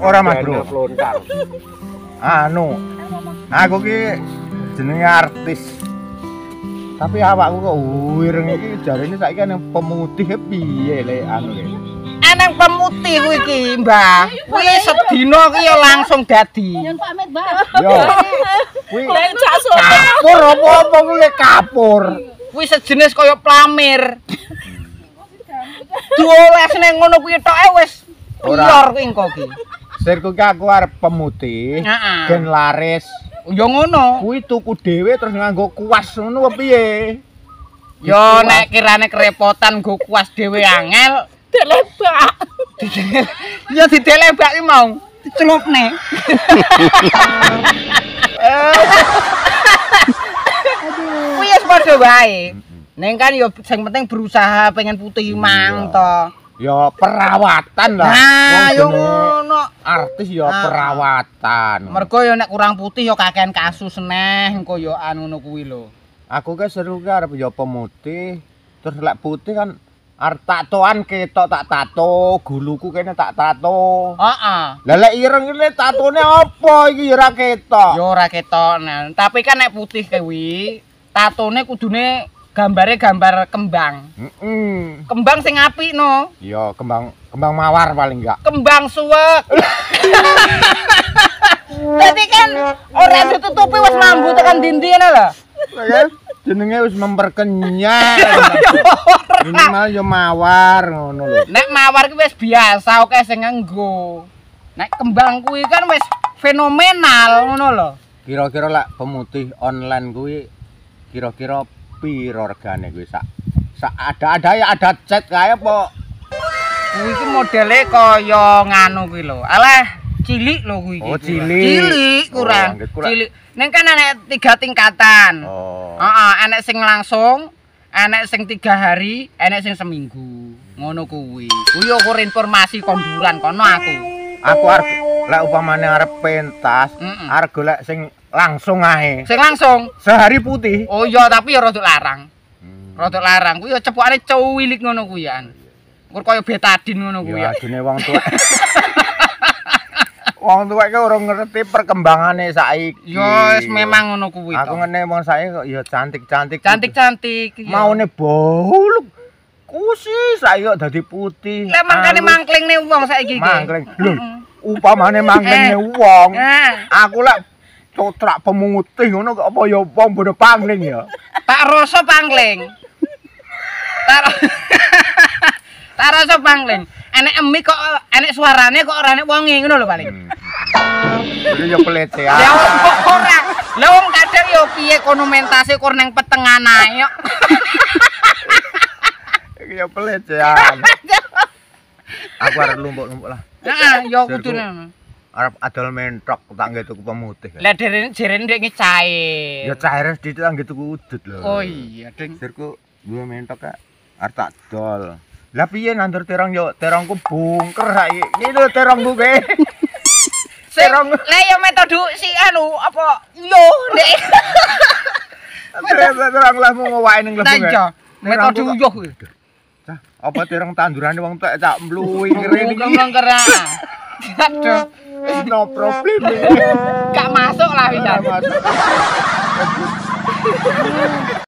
Ora Mas Bro. Anu, aku ki jenenge artis. Tapi awakku kok wireng iki jarene saiki ana pemutih piye lek anu le. Eneng pemutih kuwi iki, Mbah. Kuwi sedina ki ya langsung dadi. Nyun pamit, Mbah. Yo. Kuwi Jak kapur apa kuwi kapur. Kuwi sejenis kaya plamir. Dioles ning ngono kuwi toke wis liar kuwi engko ki. Sirku ki aku arep pemutih, gen laris. Ya ngono. Kuwi tuku dhewe terus nganggo kuas ngono piye? Yo nek kirane kerepotan nggo kuas dhewe angel, delebak. ya didelebak ki mau, dicelupne. Kuwi wis padha wae. Ning kan yo sing penting berusaha pengen putih mang to. Ya perawatan lah. Nah, yo ngono. Artis ya perawatan. Mergo yo nek kurang putih yo kakean kasus neh engko yo anu ngono kuwi lho. Aku ke seru ke arep ya pemutih. Terus lek putih kan arep tatoan ketok tak tato, guluku kene tak tato. Heeh. Lah lek ireng iki tatone apa iki ya ora ketok. Yo ora ketok. Nah, tapi kan nek putih kuwi tatone kudune gambare gambar kembang. Kembang sing apik no. Iya, kembang mawar paling enggak. Kembang suwek. Dadi kan ora ditutupi wis mambu tekan dindi ngono lho. Jenenge wis memperkenyang. Ini mah yo mawar ngono lho. Nek mawar ki wis biasa oke sing nganggo. Nek kembang kuwi kan wis fenomenal ngono lho. Kira-kira lek pemutih online kuwi kira-kira piro regane kuwi sak ada ya ada chat kae apa kuwi iki modele kaya nganu kuwi lho. Alah cilik lho kuwi iki. Oh cilik. Cilik kurang. Cilik. Ning kan ana 3 tingkatan. Oh. Heeh, ana sing langsung, ana sing 3 hari, ana sing seminggu. Ngono kuwi. Kuwi ukur informasi konduran kono aku. Aku arep lek upamane arep pentas, arep golek sing langsung ae. Sing langsung sehari putih. Oh iya, tapi ya rada larang. Rada larang kuwi ya cepukane cuwilik ngono kuwi ya. Ukur kaya betadin ngono kuwi ya. Adine wong tuwa. Wong tuwa iki ora ngerti perkembangane saiki. Ya wis memang ngono kuwi to. Aku ngene wong saiki kok ya cantik-cantik. Cantik-cantik. Maune boluk. Kusi saiki kok dadi putih. Lah mangkane mangklingne wong saiki iki. Mangkling. Lho, upamane mangklingne wong. Aku lek cotrak pemutih ngono kok apa ya wong bodo pangling ya. Tak rasa pangling. Tak rasa pangling. Enek emi kok enek suarane kok ora enek wonge ngono lho paling. Iki ya pelecehan. Ya ora. Lah wong kadang yo piye kono mentase kur nang petengan ae. Iki ya pelecehan. Aku arep lumpuk-lumpuk lah. Heeh, ya kudune. Arep adol mentok tak nggo tuku pemutih. Lah jerene ndek iki cair. Ya cair sedikit tak nggo tuku udut lho. Oh iya, Ding. Sirku duwe mentok kak arep tak dol. Lah piye nandur terong yo terongku bungker saiki. Iki lho terongku ke. Terong. Lah ya metode si anu apa yo ndek. Terong lah mau wae ning Lah lembung. iya, metode uyuh kuwi. Cah, apa terong tandurane wong tek cak mluwi ngene iki. Ngomong kerak. Aduh. No problem. Gak masuk lah bisa.